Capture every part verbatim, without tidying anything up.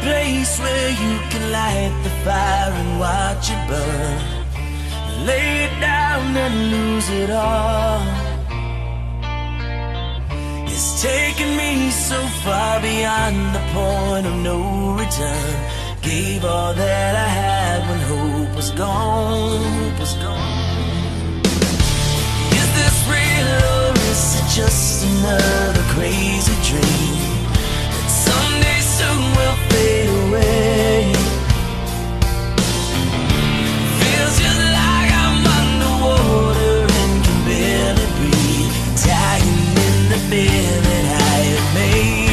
place where you can light the fire and watch it burn, lay it down and lose it all. It's taken me so far beyond the point of no return. Gave all that I had when hope was gone, hope was gone. Is this real or is it just another crazy dream that someday soon will fade away? Feels just like I'm underwater and can barely breathe, dying in the bed that I have made.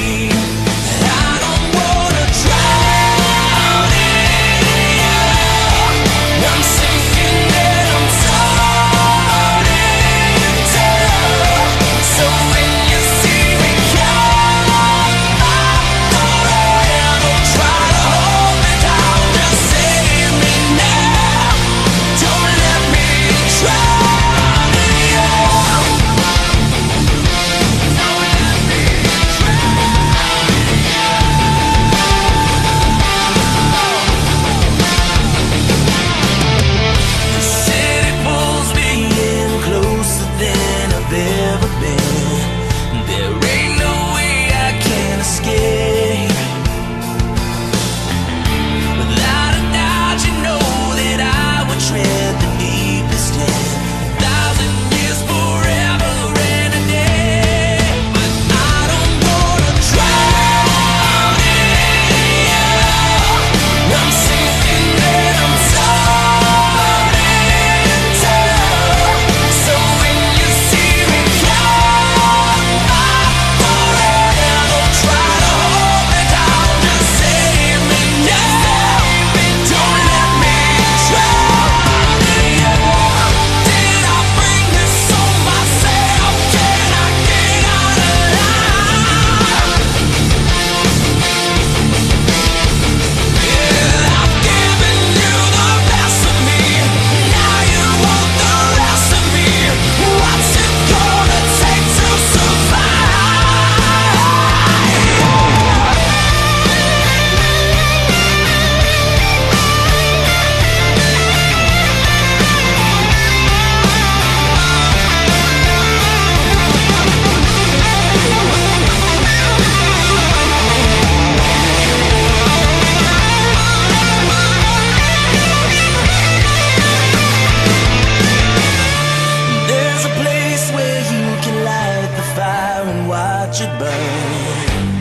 Watch it burn.